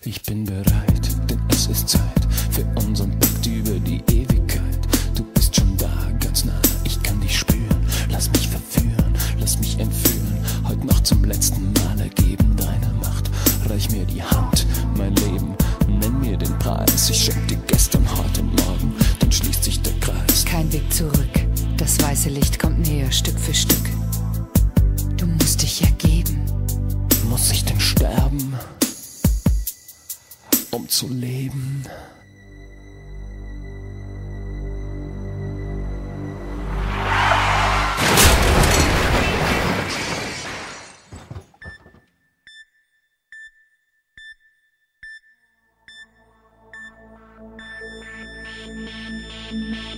Ich bin bereit, denn es ist Zeit für unseren Pakt über die Ewigkeit. Du bist schon da, ganz nah, ich kann dich spüren. Lass mich verführen, lass mich entführen. Heute noch zum letzten Mal ergeben deine Macht. Reich mir die Hand, mein Leben, nenn mir den Preis. Ich schenk dir gestern, heute und morgen, dann schließt sich der Kreis. Kein Weg zurück, das weiße Licht kommt näher, Stück für Stück. Du musst dich ergeben. Muss ich denn sterben, um zu leben? Thank you.